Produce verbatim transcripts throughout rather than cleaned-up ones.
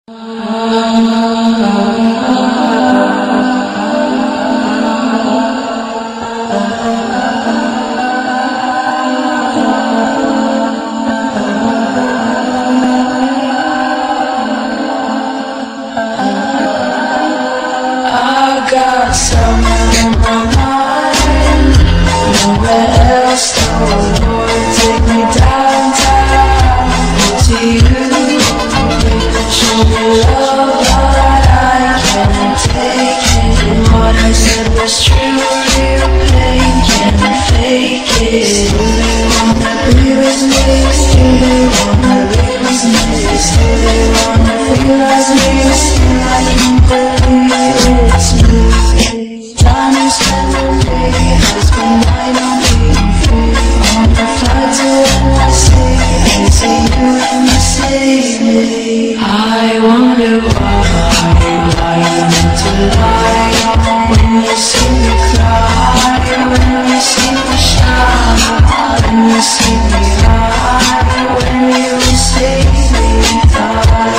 Got something in my mind, nowhere else, oh Lord, take me downtown to you. Show me love, but I can't take it. What I said was true, real pain, can't fake it. Do they wanna be with me? Do they wanna live with me? Do they wanna feel as me? Still I can't believe it's me. Time you spend with me has been mine on being free. On the flight to N Y C, I see you and you see me. I wonder why, why you meant to lie. When you see me cry, when you see me shine, when you see me high, when you see me die.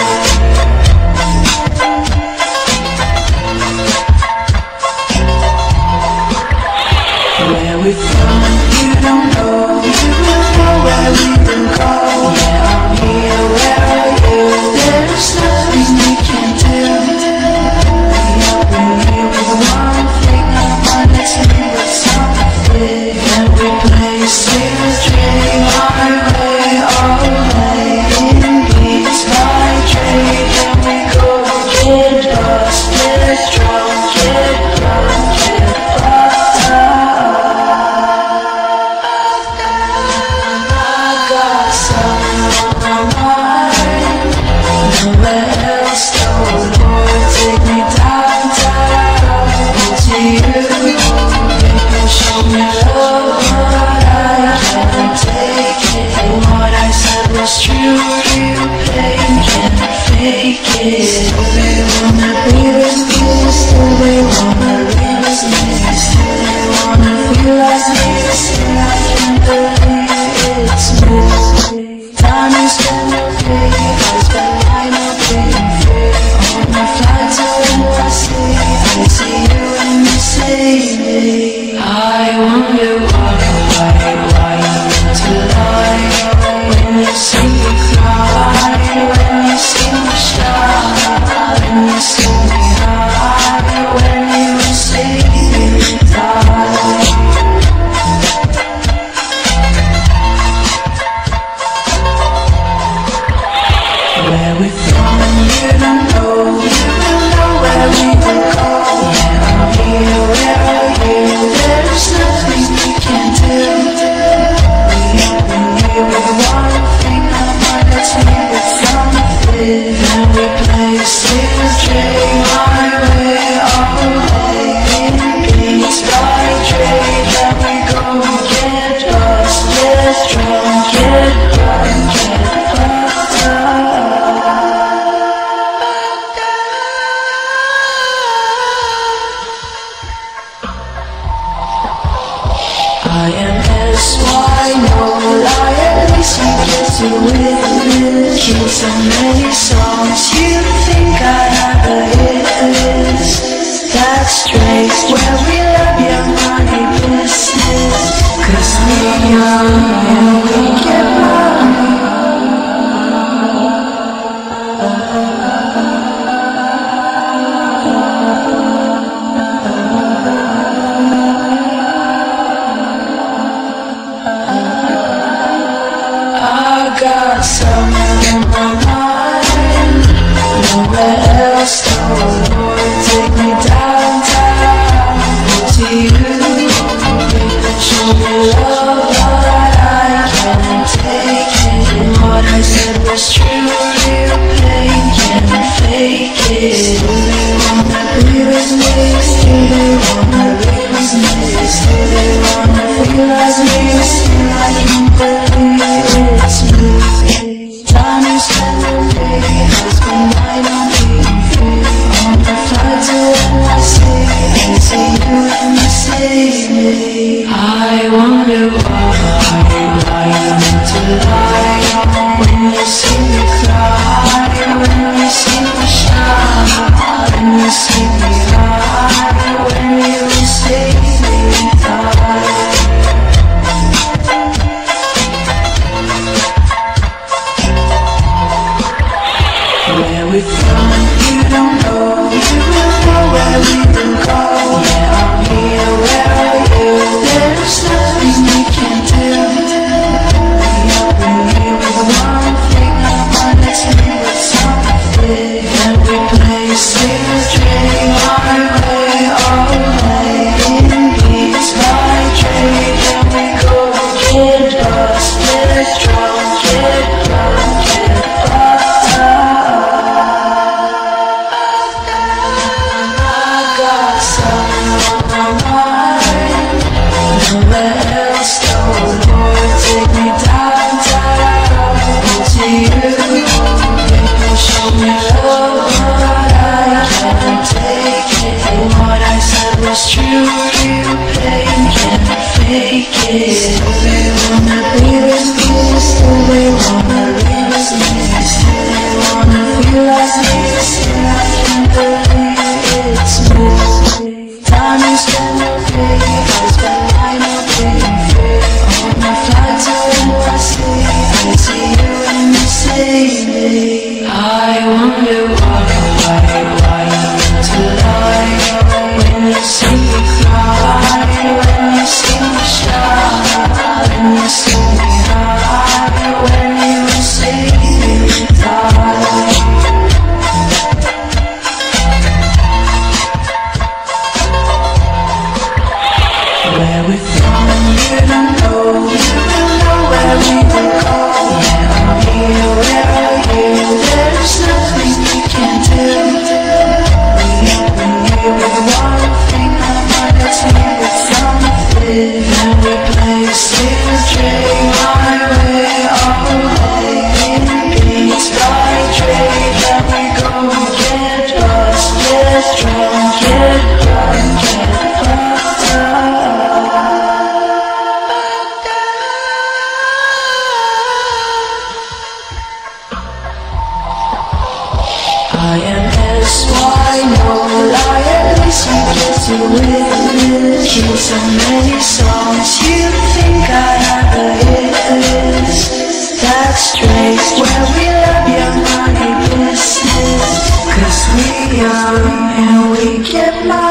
Where we from, you don't know. You will know where we can go. Yeah, I'm here, where are you? There's nothing we can do. We have been here with one thing on my next thing with something. Every place we dream our way all day. In beats by trade, and we go get lost, get drunk, get drunk, get fucked up. Nowhere else, oh Lord, take me downtown to you. People show me love, but I can't take it. What I said was true, real pain, can't fake it. Do they wanna be with me? Still they wanna live as me? Still they wanna feel as me? Still I can't believe it's me. Time you spend with me has been mine on being free. On my flight to N Y C, I see you and you see me. I wonder why, why, why you meant to lie. When you see me cry, when you see me shine, when you see me high, when you see me die. Where we from, you don't know. You don't know where we will go. Yeah, I'm here, where are you? There's nothing we can do. We have been here with one thing on my let's leave it something. Every place we dream our way all day. In beats by trade, and we go get lost, get drunk, get drunk, get fucked up. I am S Y, no lie, at least you get to witness. Kill so many songs, you think I have a hit list. That's straight, where we love your money business. Cause we young and we get money. Got something in my mind, nowhere else, oh Lord, take me downtown to you. People show me love, but I can't take it. What I said was true, real pain, can't fake it. Do they wanna be with me? Do they wanna live with me? Do they wanna feel as me? Still I can't believe it's me. Time you spend with me has been mine on being free. On the flight to N Y C, I see you and you see me. I wonder why, why you meant to lie. When you see me cry, when you see me we're from, you don't know. You will know where we will go. Yeah, I'm here, where are you? There's nothing we can do. We are here with one thing. Come on, let's meet with something. Every place is dream my way, all day in beats by trade. And we go get lost, get drunk, get drunk, get fucked up. I got something on my mind, nowhere else, no Lord, take me downtown to you. Show me love, but I can't take it. What I said was true, you pain can't fake it. They wanna be with me, still they wanna leave me, still they wanna feel like me, still I can't believe it's me. Time you spend okay, I spend mine okay. On my flight to N Y C, I see you and you see me. I wonder why, why, why you need to lie. When you see me cry, when you see me shine, when you see me high, when you see me die. Where we're from, you don't know. You will know where we will go. Yeah, I'm here, where are you? There's nothing we can do. We have been here with one thing. I'm on the team with something. Every place is dream my way, all day in beats by trade. And we go get lost, get drunk, get drunk, get fucked up. I am S Y, no lie, at least you get to witness. Kill so many songs, you think I have a hit list. That's straight, where we love your money business. Cause we young and we get my